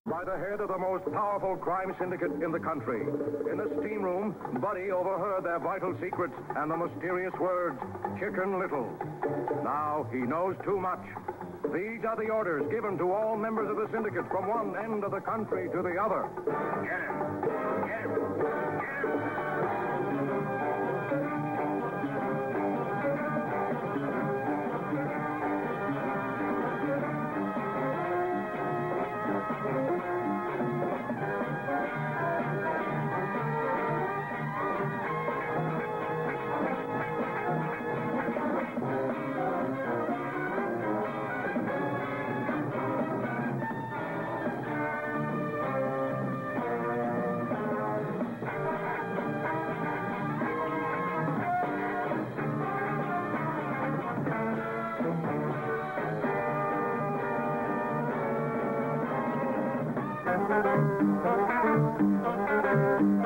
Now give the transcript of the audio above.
By the head of the most powerful crime syndicate in the country. In the steam room, Buddy overheard their vital secrets and the mysterious words, Chicken Little. Now he knows too much. These are the orders given to all members of the syndicate from one end of the country to the other. Get him! Get him! Get him! Thank you.